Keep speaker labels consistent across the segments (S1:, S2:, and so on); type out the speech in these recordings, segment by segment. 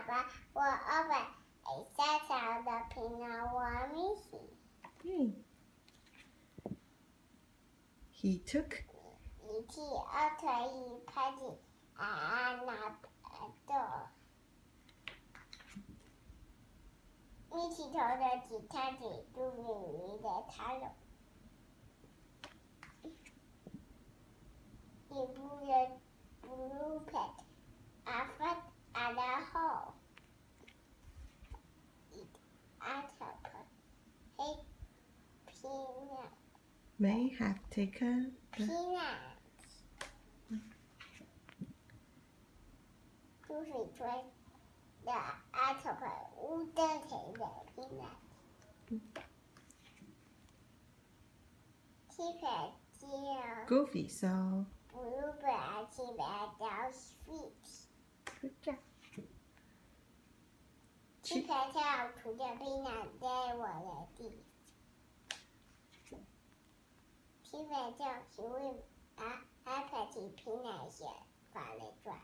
S1: 爸，我open a小小的苹果，我米奇。
S2: He took.
S1: 一起二腿一拍子，拿豆。米奇头的吉他指住米妮的塔楼。He put a blue pet at the hole. It ate up a peanut.
S2: May have taken.
S1: Peanuts. 猪水吹的 ate up 乌灯水的 peanut. Keep
S2: Goofy saw.
S1: Bluebird keep those feet.
S2: Good job.
S1: 七排跳涂着 peanut 在我的地。七排跳请问Happy peanut 先发了转。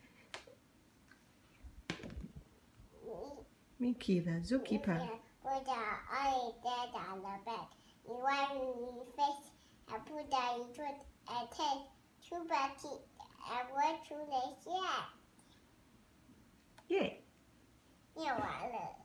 S2: Mickey the zookeeper.
S1: Put all dead on the bed. You want your face and put down your foot and take two buckets and walk through the shed.
S2: 耶！
S1: 念完了。